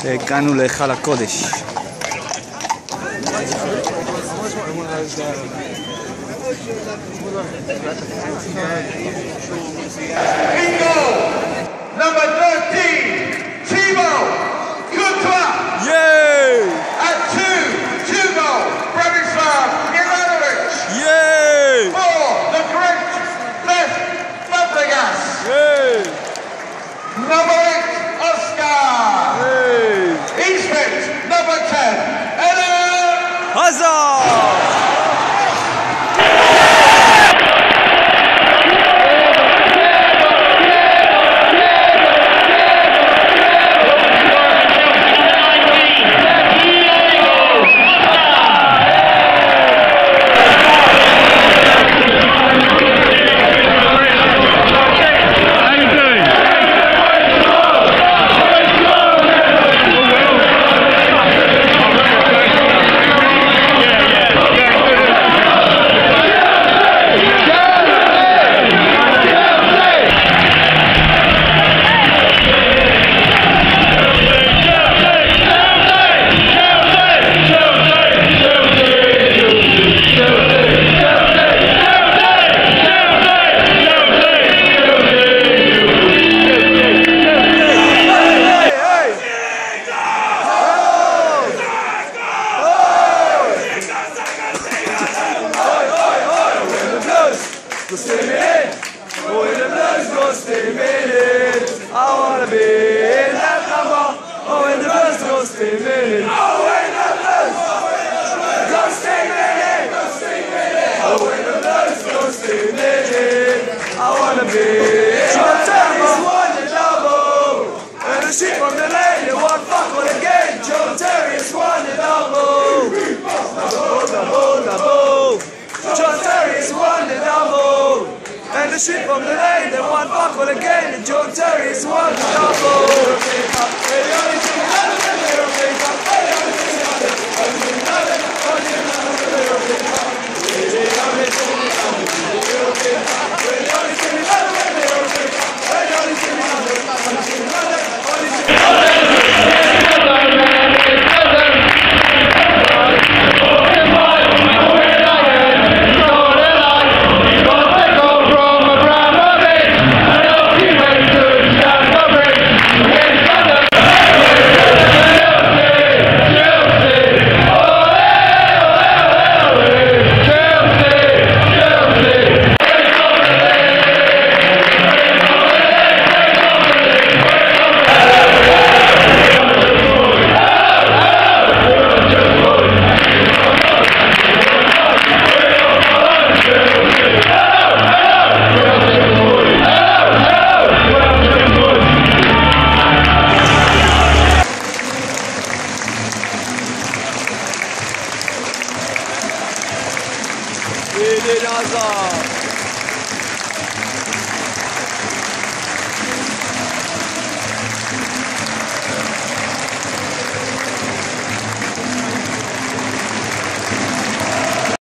והגענו להיכל הקודש. Number 13, Timo Kutwa. Yay! At 2, Hugo Branislav Milanovic. Yay! 4, the great Lev Fabregas. Yay! Number 8, Oscar. Yay! Eastwind, number 10, Eden Hazard! Go steaming, oh in the blues, go steaming. I wanna be in that number. Oh in the blues, go steaming. Oh in the blues, go steaming. Oh in the blues, go steaming. I wanna be in that number. One and double, and the sheep from the lane, they want fuck on again. Joe Terry is one and double. Double. John Terry is one and double. And the sheep from the lane, they want buckle again. And John Terry is one and double. Eden Hazard.